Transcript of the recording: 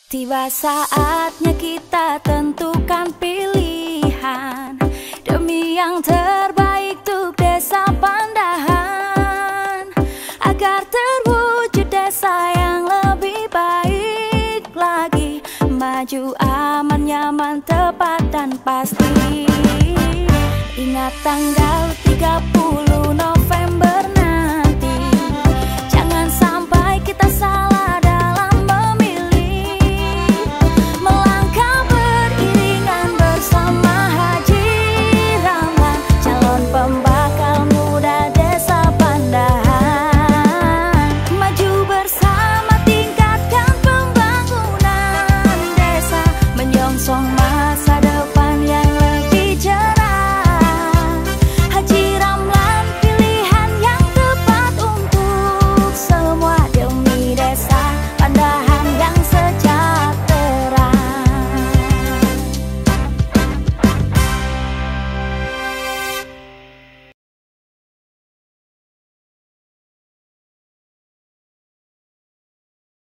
Tiba saatnya kita tentukan pilihan demi yang terbaik untuk desa Pandahan, agar terwujud desa yang lebih baik lagi, maju aman, nyaman, tepat dan pasti. Ingat tanggal 30 November